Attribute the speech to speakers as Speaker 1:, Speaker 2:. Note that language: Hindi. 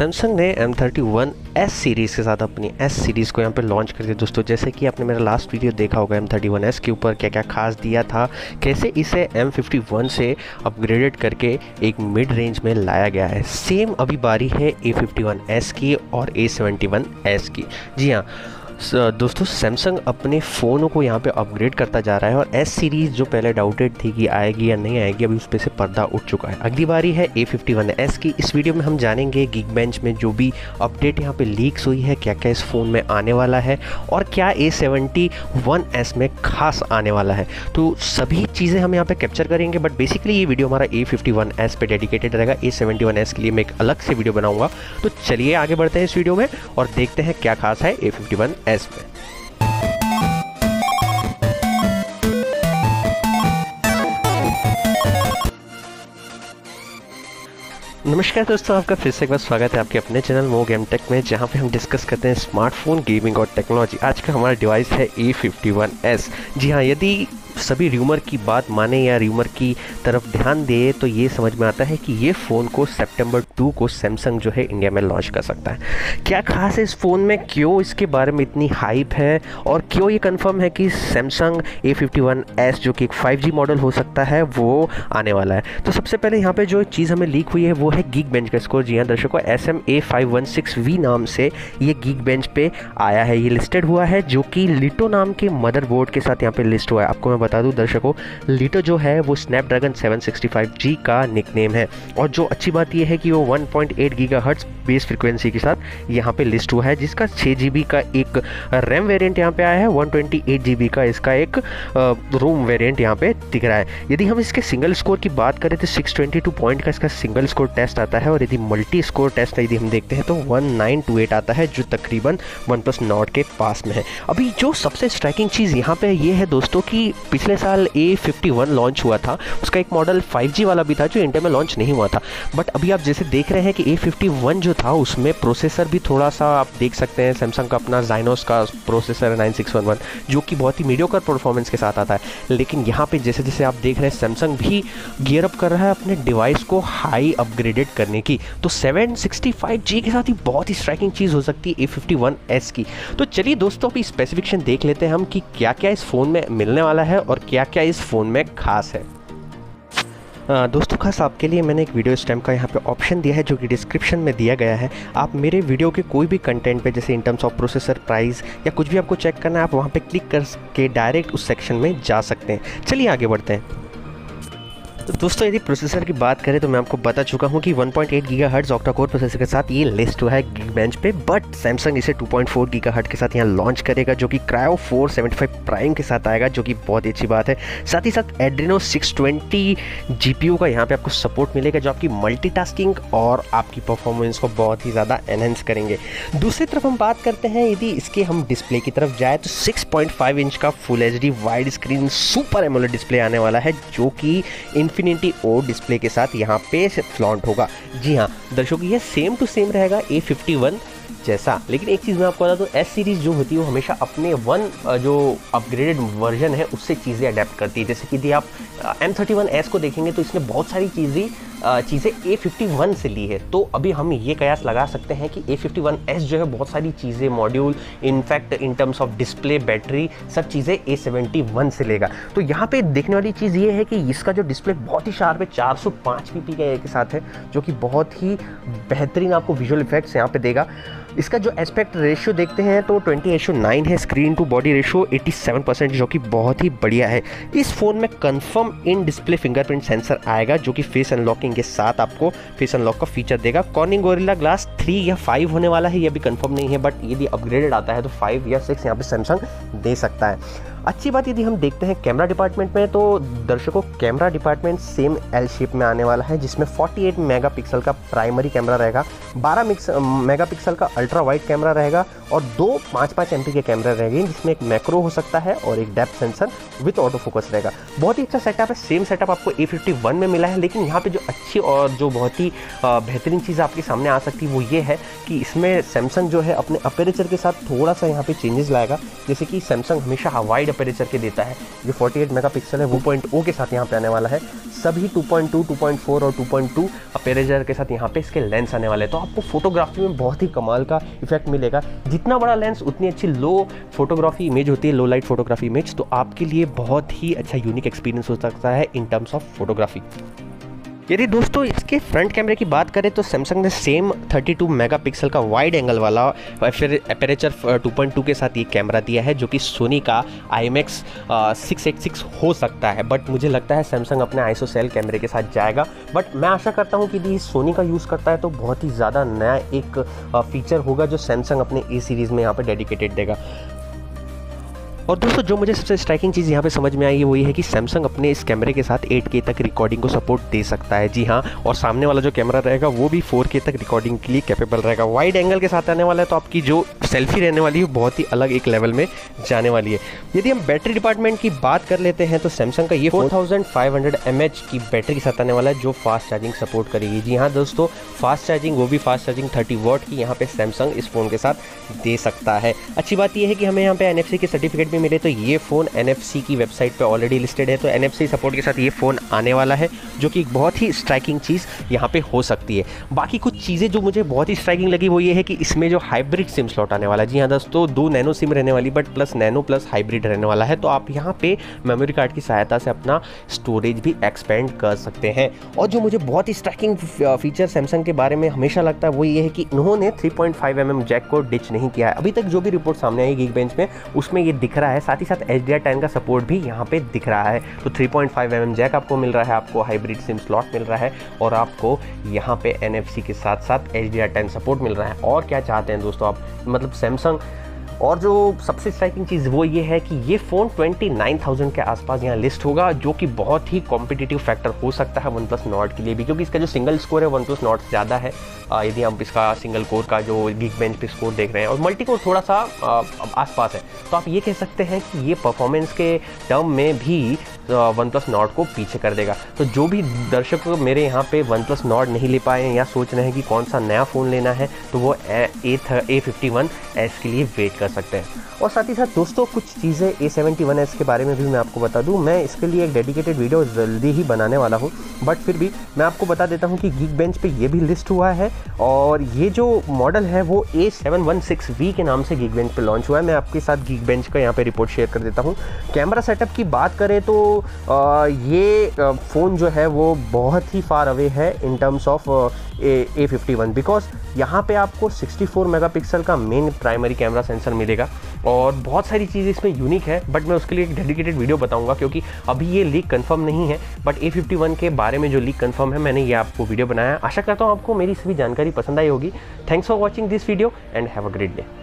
Speaker 1: सैमसंग ने M31S सीरीज़ के साथ अपनी S सीरीज़ को यहाँ पे लॉन्च कर दिया दोस्तों। जैसे कि आपने मेरा लास्ट वीडियो देखा होगा M31S के ऊपर क्या क्या खास दिया था, कैसे इसे M51 से अपग्रेडेड करके एक मिड रेंज में लाया गया है। सेम अभी बारी है A51S की और A71S की। जी हाँ दोस्तों, सैमसंग अपने फ़ोनों को यहाँ पे अपग्रेड करता जा रहा है और S सीरीज़ जो पहले डाउटेड थी कि आएगी या नहीं आएगी, अभी उस पर से पर्दा उठ चुका है। अगली बारी है A51S की। इस वीडियो में हम जानेंगे Geekbench में जो भी अपडेट यहाँ पे लीक्स हुई है, क्या क्या इस फ़ोन में आने वाला है और क्या A71S में खास आने वाला है। तो सभी चीज़ें हम यहाँ पर कैप्चर करेंगे, बट बेसिकली ये वीडियो हमारा A51S पे डेडिकेटेड रहेगा। A71S के लिए मैं एक अलग से वीडियो बनाऊँगा। तो चलिए आगे बढ़ते हैं इस वीडियो में और देखते हैं क्या खास है A51S में। नमस्कार दोस्तों, आपका फिर से एक बार स्वागत है आपके अपने चैनल मो गेम टेक में, जहां पे हम डिस्कस करते हैं स्मार्टफोन, गेमिंग और टेक्नोलॉजी। आज का हमारा डिवाइस है A51S। जी हाँ, यदि सभी र्यूमर की बात माने या र्यूमर की तरफ ध्यान दे तो ये समझ में आता है कि ये फ़ोन को सितंबर 2 को सैमसंग जो है इंडिया में लॉन्च कर सकता है। क्या खास है इस फ़ोन में, क्यों इसके बारे में इतनी हाइप है और क्यों ये कंफर्म है कि सैमसंग A51S जो कि एक 5G मॉडल हो सकता है वो आने वाला है। तो सबसे पहले यहाँ पे जो चीज़ हमें लीक हुई है वो है Geekbench का स्कोर। जी हाँ दर्शकों, SMA516V नाम से ये Geekbench पे आया है। ये लिस्टेड हुआ है जो कि लिटो नाम के मदरबोर्ड के साथ यहाँ पे लिस्ट हुआ है। आपको मैं बता दूं दर्शकों, लिटो जो है वो स्नैपड्रैगन 765G का निकनेम है और जो अच्छी बात यह है कि वो 1.8 गीगाहर्ट्ज़ बेस फ्रीक्वेंसी के साथ यहाँ पे लिस्ट हुआ है, जिसका 6 GB का एक रैम वेरिएंट यहाँ पे आया है, 128 GB का इसका एक रोम वेरिएंट यहाँ पे दिख रहा है। यदि हम इसके सिंगल स्कोर की बात करें तो 622 पॉइंट का इसका सिंगल स्कोर टेस्ट आता है और यदि मल्टी स्कोर टेस्ट यदि हम देखते हैं तो 1928 आता है, जो तकरीबन OnePlus Nord के पास में है। अभी जो सबसे स्ट्राइकिंग चीज़ यहाँ पे ये है दोस्तों कि पिछले साल A51 लॉन्च हुआ था, उसका एक मॉडल 5G वाला भी था जो इंडिया में लॉन्च नहीं हुआ था। बट अभी आप जैसे देख रहे हैं कि A51 जो था उसमें प्रोसेसर भी थोड़ा सा आप देख सकते हैं, सैमसंग का अपना Exynos का प्रोसेसर है 9611, जो कि बहुत ही मीडियोकर परफॉर्मेंस के साथ आता है। लेकिन यहाँ पे जैसे जैसे आप देख रहे हैं सैमसंग भी गियर अप कर रहा है अपने डिवाइस को हाई अपग्रेडेड करने की। तो 765G के साथ ही बहुत ही स्ट्राइकिंग चीज़ हो सकती है A51S की। तो चलिए दोस्तों, अभी स्पेसिफिकेशन देख लेते हैं हम कि क्या क्या इस फ़ोन में मिलने वाला है और क्या क्या इस फ़ोन में खास है। दोस्तों खास आपके लिए मैंने एक वीडियो स्टैम्प का यहाँ पे ऑप्शन दिया है जो कि डिस्क्रिप्शन में दिया गया है। आप मेरे वीडियो के कोई भी कंटेंट पे, जैसे in terms of processor, price या कुछ भी आपको चेक करना है, आप वहाँ पे क्लिक करके डायरेक्ट उस सेक्शन में जा सकते हैं। चलिए आगे बढ़ते हैं। तो दोस्तों यदि प्रोसेसर की बात करें तो मैं आपको बता चुका हूँ कि 1.8 गीगाहर्ट्ज़ ऑक्टा कोर प्रोसेसर के साथ ये लिस्ट हुआ है Geekbench पे, बट सैमसंग इसे 2.4 गीगाहर्ट्ज़ के साथ यहाँ लॉन्च करेगा, जो कि Kryo 475 प्राइम के साथ आएगा, जो कि बहुत ही अच्छी बात है। साथ ही साथ Adreno 620 GPU का यहाँ पे आपको सपोर्ट मिलेगा, जो आपकी मल्टीटास्किंग और आपकी परफॉर्मेंस को बहुत ही ज़्यादा एनहेंस करेंगे। दूसरी तरफ हम बात करते हैं, यदि इसके हम डिस्प्ले की तरफ जाए तो 6.5 इंच का full HD wide screen super AMOLED display आने वाला है, जो कि इन्फिनिटी ओ डिस्प्ले के साथ यहाँ पे फ्लॉन्ट होगा। जी हाँ दर्शकों, ये सेम टू सेम रहेगा A51 जैसा। लेकिन एक चीज़ मैं आपको बता दूँ, S सीरीज़ जो होती है वो हमेशा अपने जो अपग्रेडेड वर्जन है उससे चीज़ें अडेप्ट करती है। जैसे कि यदि आप M31S को देखेंगे तो इसने बहुत सारी चीज़ें A51 से ली है। तो अभी हम ये कयास लगा सकते हैं कि A51S जो है बहुत सारी चीज़ें, module, in fact in terms of display, battery, सब चीज़ें A71 से लेगा। तो यहाँ पे देखने वाली चीज़ ये है कि इसका जो डिस्प्ले बहुत ही शार्प है, 405 ppi के साथ है, जो कि बहुत ही बेहतरीन आपको विजुअल इफेक्ट्स यहाँ पे देगा। इसका जो एस्पेक्ट रेशियो देखते हैं तो 20:9 है, स्क्रीन टू बॉडी रेशियो 87%, जो कि बहुत ही बढ़िया है। इस फ़ोन में confirm in display fingerprint sensor आएगा, जो कि फेस अनलॉकिंग के साथ आपको फेस अनलॉक का फीचर देगा। कॉर्निंग गोरिल्ला ग्लास 3 या 5 होने वाला है, ये भी कंफर्म नहीं है, बट यदि अपग्रेडेड आता है तो 5 या 6 यहाँ पे सैमसंग दे सकता है। अच्छी बात यदि हम देखते हैं कैमरा डिपार्टमेंट में, तो दर्शकों camera department same L shape में आने वाला है, जिसमें 48 मेगापिक्सल का प्राइमरी कैमरा रहेगा, 12 मेगापिक्सल का अल्ट्रा वाइड कैमरा रहेगा और 2 5.5 MP के कैमरा रहेंगे, जिसमें एक मैक्रो हो सकता है और एक depth sensor with auto focus रहेगा। बहुत ही अच्छा सेटअप है। सेम सेटअप आपको A51 में मिला है, लेकिन यहाँ पे जो अच्छी और जो बहुत ही बेहतरीन चीज़ आपके सामने आ सकती है वो ये है कि इसमें सैमसंग जो है अपने अपेरेचर के साथ थोड़ा सा यहाँ पे चेंजेस लाएगा। जैसे कि सैमसंग हमेशा वाइड अपेरेचर के देता है। जो 48 मेगापिक्सल है वो 0.0 के साथ यहाँ पे आने वाला है। सभी 2.2, 2.4 और 2.2 अपेरेचर के साथ यहाँ पे इसके लेंस आने वाले हैं। तो आपको फोटोग्राफी में बहुत ही कमाल का इफेक्ट मिलेगा। जितना बड़ा लेंस उतनी अच्छी लो फोटोग्राफी इमेज होती है, लो लाइट फोटोग्राफी इमेज। तो आपके लिए बहुत ही अच्छा यूनिक एक्सपीरियंस हो सकता है इन टर्म्स ऑफ फोटोग्राफी। यदि दोस्तों इसके फ्रंट कैमरे की बात करें तो सैमसंग ने सेम 32 मेगापिक्सल का वाइड एंगल वाला फिर एपरेचर 2.2 के साथ ये कैमरा दिया है, जो कि सोनी का IMX 686 हो सकता है। बट मुझे लगता है सैमसंग अपने आइसोसेल कैमरे के साथ जाएगा। बट मैं आशा करता हूँ कि यदि सोनी का यूज़ करता है तो बहुत ही ज़्यादा नया एक फीचर होगा जो सैमसंग अपने A सीरीज़ में यहाँ पर डेडिकेटेड देगा। और दोस्तों जो मुझे सबसे स्ट्राइकिंग चीज़ यहाँ पे समझ में आई है वो ये है कि सैमसंग अपने इस कैमरे के साथ 8K तक रिकॉर्डिंग को सपोर्ट दे सकता है। जी हाँ, और सामने वाला जो कैमरा रहेगा वो भी 4K तक रिकॉर्डिंग के लिए कैपेबल रहेगा। वाइड एंगल के साथ आने वाला है तो आपकी जो सेल्फी रहने वाली है बहुत ही अलग एक लेवल में जाने वाली है। यदि हम बैटरी डिपार्टमेंट की बात कर लेते हैं तो सैमसंग का ये 4500 mAh की बैटरी के साथ आने वाला है जो फास्ट चार्जिंग सपोर्ट करेगी। जी हाँ दोस्तों, फास्ट चार्जिंग, वो भी फास्ट चार्जिंग 30 वॉट की यहाँ पे सैमसंग इस फ़ोन के साथ दे सकता है। अच्छी बात यह है कि हमें यहाँ पे NFC के सर्टिफिकेट भी मिले। तो ये फ़ोन NFC की वेबसाइट पे ऑलरेडी लिस्टेड है। तो NFC सपोर्ट के साथ ये फ़ोन आने वाला है, जो कि एक बहुत ही स्ट्राइकिंग चीज़ यहाँ पे हो सकती है। बाकी कुछ चीज़ें जो मुझे बहुत ही स्ट्राइकिंग लगी वो ये है कि इसमें जो हाइब्रिड सिम स्लॉट आने वाला है। जी हाँ दोस्तों, 2 नैनो सिम रहने वाली, but plus nano plus hybrid रहने वाला है। तो आप यहाँ पे मेमोरी कार्ड की सहायता से अपना स्टोरेज भी एक्सपेंड कर सकते हैं। और जो मुझे बहुत ही स्ट्राइकिंग फीचर सैमसंग के बारे में हमेशा लगता है वो ये है कि इन्होंने 3.5mm जैक को डिच नहीं किया है। अभी तक जो भी रिपोर्ट सामने आई Geekbench में उसमें ये दिख रहा है। साथ ही साथ HDR10 का सपोर्ट भी यहाँ पे दिख रहा है। तो 3.5mm जैक आपको मिल रहा है, आपको हाइब्रिड सिम स्लॉट मिल रहा है और आपको यहाँ पे NFC के साथ साथ HDR10 सपोर्ट मिल रहा है। और क्या चाहते हैं दोस्तों आप, मतलब सैमसंग। और जो सबसे स्ट्राइकिंग चीज़ वो ये है कि ये फ़ोन 29,000 के आसपास यहाँ लिस्ट होगा, जो कि बहुत ही कॉम्पिटिटिव फैक्टर हो सकता है OnePlus Nord के लिए भी, क्योंकि इसका जो सिंगल स्कोर है OnePlus Nord से ज़्यादा है। यदि हम इसका सिंगल कोर का जो Geekbench पे स्कोर देख रहे हैं, और मल्टी कोर थोड़ा सा आसपास है, तो आप ये कह सकते हैं कि ये परफॉर्मेंस के टर्म में भी OnePlus Nord को पीछे कर देगा। तो जो भी दर्शक मेरे यहाँ पे OnePlus Nord नहीं ले पाए हैं या सोच रहे हैं कि कौन सा नया फ़ोन लेना है, तो वो A51s के लिए वेट कर सकते हैं। और साथ ही साथ दोस्तों कुछ चीज़ें A71s के बारे में भी मैं आपको बता दूं। मैं इसके लिए एक डेडिकेटेड वीडियो जल्दी ही बनाने वाला हूं, बट फिर भी मैं आपको बता देता हूं कि Geekbench पे ये भी लिस्ट हुआ है। और ये जो मॉडल है वो A716V के नाम से Geekbench पे लॉन्च हुआ है। मैं आपके साथ Geekbench का यहाँ पे रिपोर्ट शेयर कर देता हूँ। कैमरा सेटअप की बात करें तो ये फ़ोन जो है वो बहुत ही फार अवे है इन टर्म्स ऑफ A51, बिकॉज यहाँ पे आपको 64 मेगापिक्सल का मेन प्राइमरी कैमरा सेंसर मिलेगा और बहुत सारी चीज़ें इसमें यूनिक है। बट मैं उसके लिए एक डेडिकेटेड वीडियो बताऊंगा, क्योंकि अभी ये लीक कंफर्म नहीं है। बट A51 के बारे में जो लीक कंफर्म है, मैंने ये आपको वीडियो बनाया। आशा करता हूँ आपको मेरी सभी जानकारी पसंद आई होगी। Thanks for watching this video and have a great day.